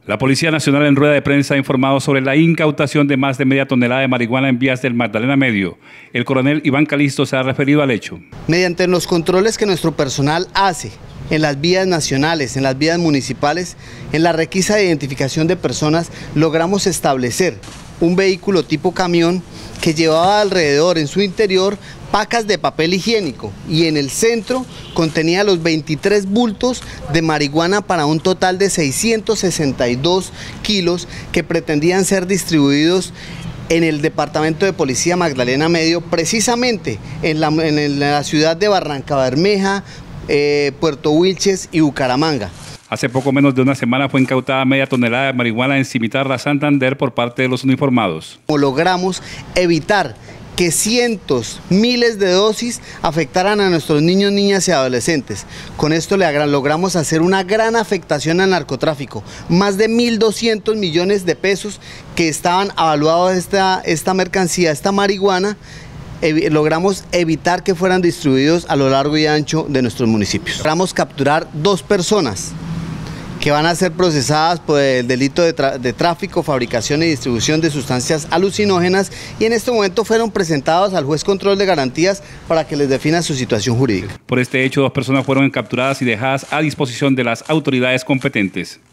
La Policía Nacional en rueda de prensa ha informado sobre la incautación de más de media tonelada de marihuana en vías del Magdalena Medio. El coronel Iván Calisto se ha referido al hecho. Mediante los controles que nuestro personal hace en las vías nacionales, en las vías municipales, en la requisa de identificación de personas, logramos establecer un vehículo tipo camión que llevaba alrededor en su interior pacas de papel higiénico y en el centro contenía los 23 bultos de marihuana para un total de 662 kilos que pretendían ser distribuidos en el Departamento de Policía Magdalena Medio, precisamente en la ciudad de Barrancabermeja, Puerto Wilches y Bucaramanga. Hace poco menos de una semana fue incautada media tonelada de marihuana en Cimitarra, Santander, por parte de los uniformados. Logramos evitar que cientos, miles de dosis afectaran a nuestros niños, niñas y adolescentes. Con esto logramos hacer una gran afectación al narcotráfico. Más de 1.200 millones de pesos que estaban avaluados esta mercancía, esta marihuana, logramos evitar que fueran distribuidos a lo largo y ancho de nuestros municipios. Logramos capturar 2 personas que van a ser procesadas por el delito de tráfico, fabricación y distribución de sustancias alucinógenas y en este momento fueron presentados al juez control de garantías para que les defina su situación jurídica. Por este hecho, 2 personas fueron capturadas y dejadas a disposición de las autoridades competentes.